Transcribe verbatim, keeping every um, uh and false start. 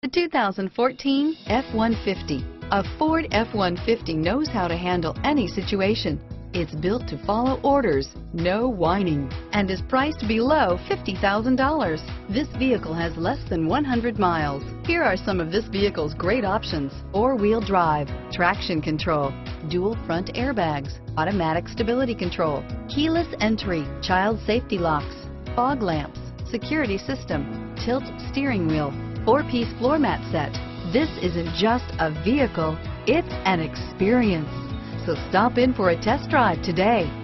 The two thousand fourteen F one fifty. A Ford F one fifty knows how to handle any situation. It's built to follow orders, no whining, and is priced below fifty thousand dollars. This vehicle has less than one hundred miles. Here are some of this vehicle's great options: four-wheel drive, traction control, dual front airbags, automatic stability control, keyless entry, child safety locks, fog lamps, security system, tilt steering wheel, four-piece floor mat set. This isn't just a vehicle, it's an experience. So stop in for a test drive today.